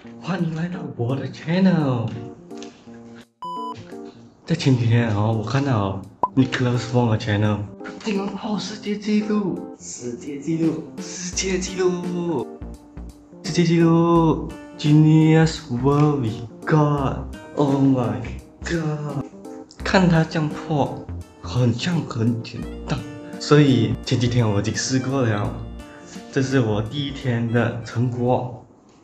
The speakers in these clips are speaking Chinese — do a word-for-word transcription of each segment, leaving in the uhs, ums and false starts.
欢迎来到我的 channel。在前几天哦，我看到 Nicholas Wong 的 channel， 竟然破世界纪录，世界纪录，世界纪录，世界纪录 ，Guinness World Record。Oh my god！ 看他这样破，很像很简单，所以前几天我已经试过了，这是我第一天的成果。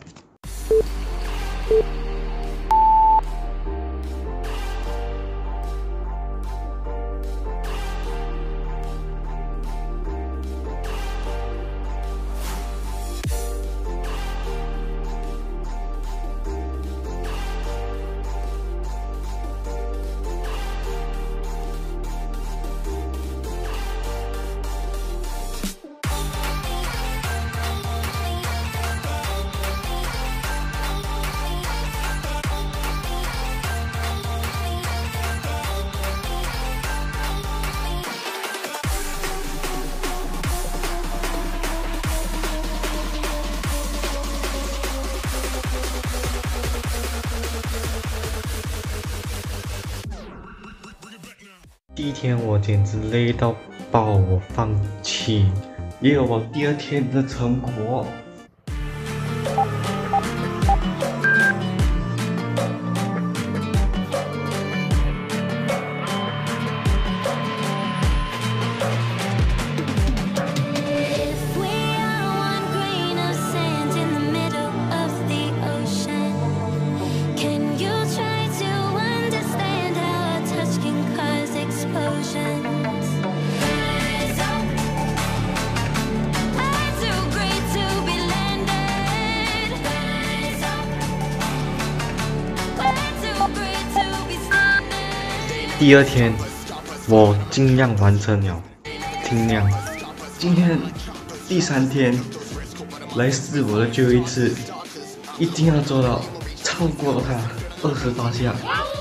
第一天我简直累到爆，我放弃，也有我第二天的成果。第二天，我尽量完成了，尽量。今天第三天来试我的最后一次，一定要做到超过它二十八下。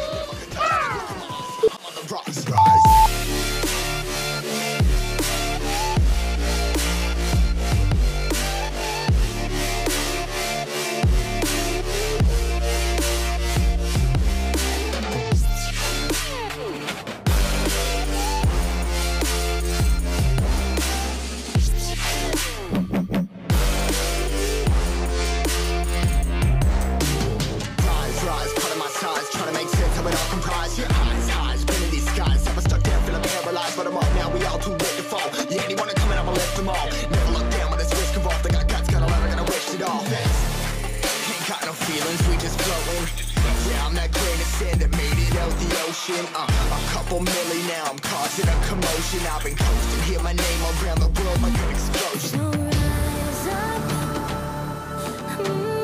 Uh, a couple milli now, I'm causing a commotion. I've been coasting, hear my name around the world like an explosion. Rise up,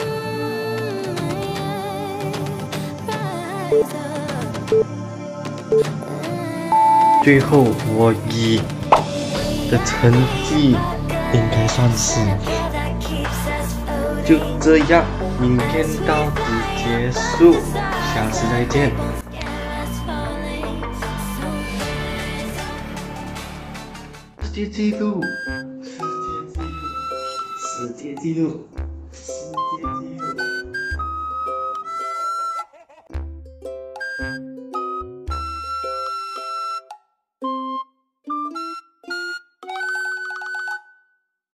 mm, rise up. 最后我以的成绩应该算是就这样，影片到此结束，下次再见。世界纪录，世界纪录，世界纪录，世界。